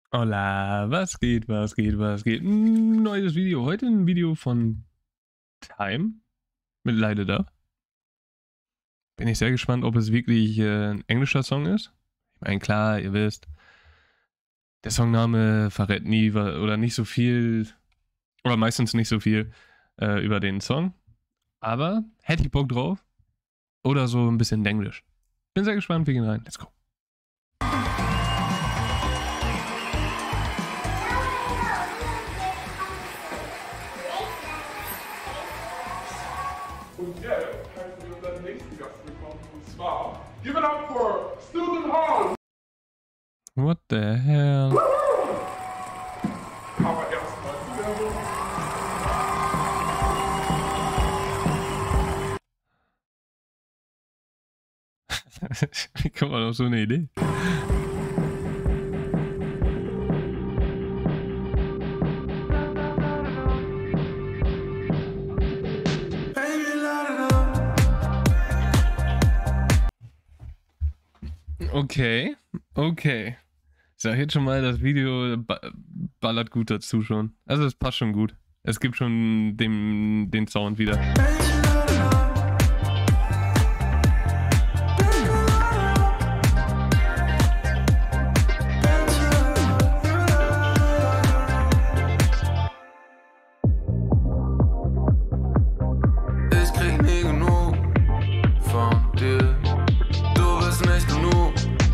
Hola, was geht, was geht, was geht? Neues Video. Heute ein Video von Time mit Leide da. Bin ich sehr gespannt, ob es wirklich ein englischer Song ist. Ich meine, klar, ihr wisst, der Songname verrät nie oder nicht so viel, oder meistens nicht so viel über den Song. Aber hätte ich Bock drauf. Oder so ein bisschen Englisch. Bin sehr gespannt, wir gehen rein. Let's go. Und jetzt heißen wir unseren nächsten Gast willkommen, und zwar Give it up for Student Hall! What the hell? Aber erstmal die Werbung. Wie kommt man auf so eine Idee? Okay, okay. Ich sag jetzt schon mal, das Video ballert gut dazu schon. Also es passt schon gut. Es gibt schon den Sound wieder. Ich krieg nie genug von dir. Du bist nicht genug.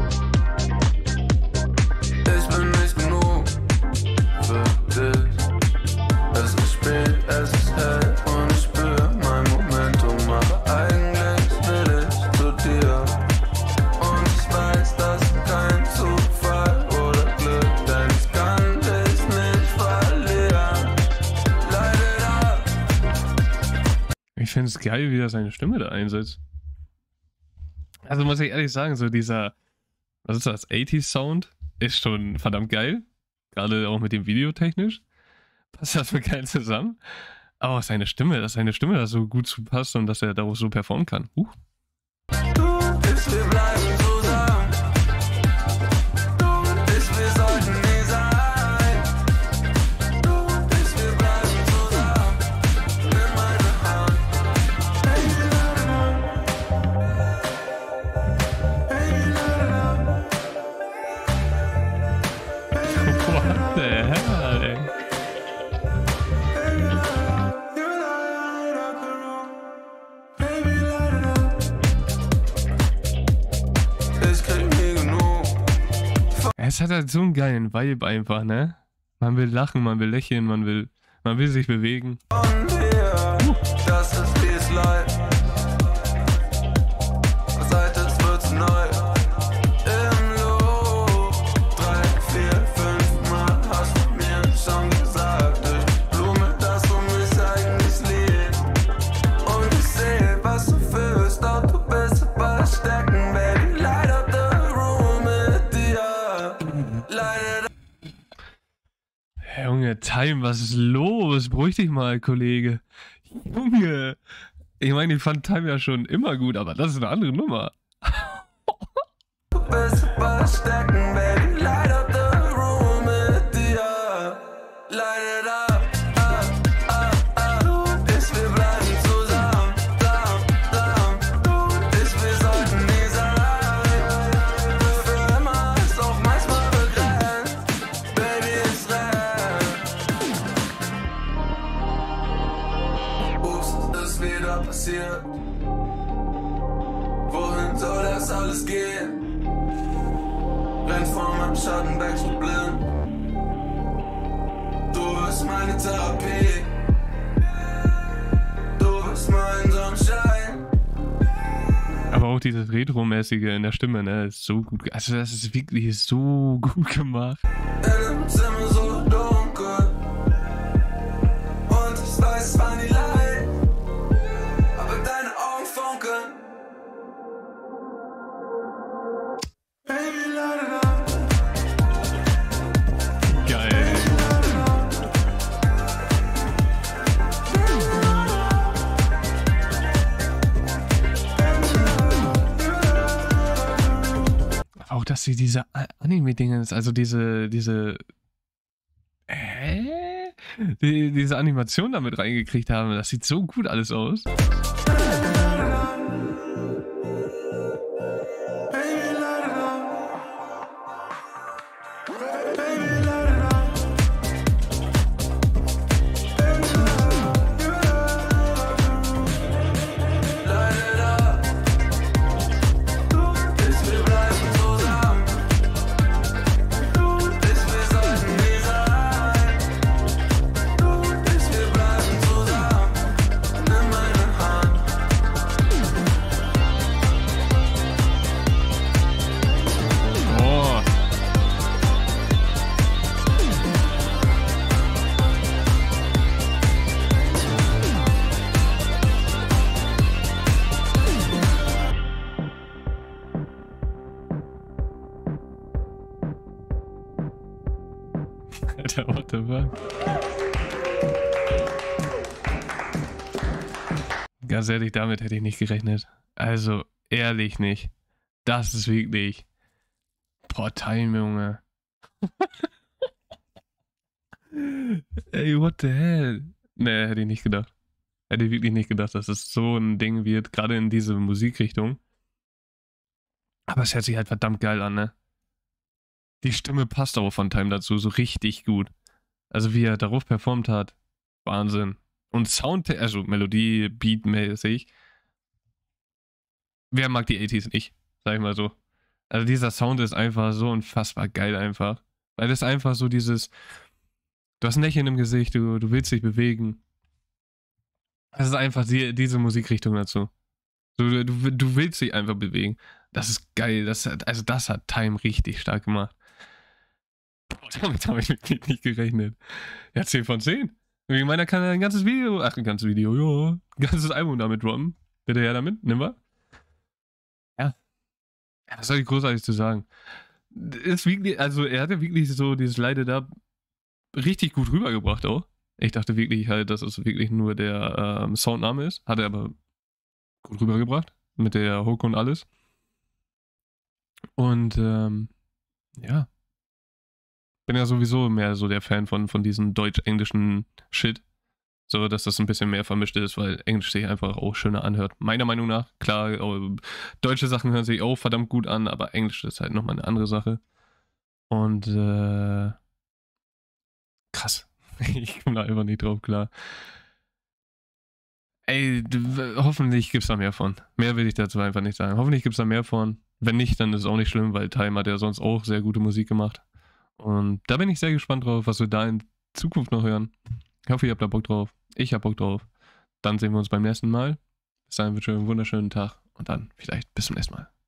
Ich bin nicht genug für dich. Es ist spät, es ist hell und ich spür mein Momentum. Aber eigentlich will ich zu dir. Und ich weiß, das ist kein Zufall oder Glück, denn ich kann dich nicht verlieren. Leider. Ich finde es geil, wie er seine Stimme da einsetzt. Also muss ich ehrlich sagen, so dieser, was ist das, 80s-Sound ist schon verdammt geil. Gerade auch mit dem Video technisch. Passt das für geil zusammen. Aber auch seine Stimme, dass da so gut zu passt und dass er darauf so performen kann. Du bist, wir bleiben zusammen. Du bist, wir sollten nie sein. Du bist, wir bleiben zusammen. Nimm meine Hand. What the hell, ey? Ich krieg nie genug. Es hat halt so einen geilen Vibe einfach, ne? Man will lachen, man will lächeln, man will sich bewegen. Von dir, das ist dies Leid. Seit es wird's neu. Im Loop 3, 4, 5 Mal hast du mir schon gesagt, ich Blume, dass du mich eigentlich liebst. Und ich sehe, was du fühlst, doch du bist verstecken, Baby. Light up the room mit dir. Light it up. Junge, Time, was ist los? Beruhig dich mal, Kollege. Junge. Ich meine, ich fand Time ja schon immer gut, aber das ist eine andere Nummer. Du bist verstecken, Baby. Light up the room mit dir. Light it up, up, up, up. Du bist, wir bleiben zusammen, zusammen. Du bist, wir sollten nie sein. Für immer ist auch manchmal begrenzt. Baby, ich renn. Ups, ist wieder passiert. Wohin soll das alles gehen? Renn vor meinem Schatten, wächst du blind. Du bist meine Therapie. Du bist mein Sonnenschein. Aber auch dieses Retro-mäßige in der Stimme, ne, ist so gut. Also das ist wirklich so gut gemacht. In dem Zimmer so dunkel. Und ich weiß, es war nie leicht. Aber deine Augen funkeln. Baby, light it up. Geil. Aber auch das dass sie diese Anime-Dinge, also diese Animation damit reingekriegt haben. Das sieht so gut alles aus. Alter, what the fuck? Ganz ehrlich, damit hätte ich nicht gerechnet. Also, ehrlich nicht. Das ist wirklich... Boah, Time, Junge. Ey, what the hell? Nee, hätte ich nicht gedacht. Hätte ich wirklich nicht gedacht, dass es so ein Ding wird, gerade in diese Musikrichtung. Aber es hört sich halt verdammt geil an, ne? Die Stimme passt auch von Time dazu so richtig gut. Also wie er darauf performt hat, Wahnsinn. Und Sound, also Melodie, Beat-mäßig. Wer mag die 80s nicht, sag ich mal so. Also dieser Sound ist einfach so unfassbar geil einfach. Weil das einfach so dieses, du hast ein Lächeln im Gesicht, du willst dich bewegen. Das ist einfach diese Musikrichtung dazu. Du willst dich einfach bewegen. Das ist geil. Das hat Time richtig stark gemacht. Boah, damit habe ich wirklich nicht gerechnet. Ja, 10 von 10. Ich meine, er kann ein ganzes Video, ja, ein ganzes Album damit droppen. Bitte her damit, nimm mal. Ja. Was soll ich großartig zu sagen? Ist wirklich, also er hat ja wirklich so dieses Light It Up richtig gut rübergebracht auch. Ich dachte wirklich halt, dass es wirklich nur der Soundname ist. Hat er aber gut rübergebracht. Mit der Hook und alles. Und ja. Bin ja sowieso mehr so der Fan von diesem deutsch-englischen Shit. So, dass das ein bisschen mehr vermischt ist, weil Englisch sich einfach auch schöner anhört. Meiner Meinung nach. Klar, deutsche Sachen hören sich auch verdammt gut an, aber Englisch ist halt nochmal eine andere Sache. Und krass. Ich komme da einfach nicht drauf klar. Ey, hoffentlich gibt's da mehr von. Mehr will ich dazu einfach nicht sagen. Hoffentlich gibt's da mehr von. Wenn nicht, dann ist es auch nicht schlimm, weil Time hat ja sonst auch sehr gute Musik gemacht. Und da bin ich sehr gespannt drauf, was wir da in Zukunft noch hören. Ich hoffe, ihr habt da Bock drauf. Ich hab Bock drauf. Dann sehen wir uns beim nächsten Mal. Bis dahin wünsche ich euch einen wunderschönen Tag und dann vielleicht bis zum nächsten Mal.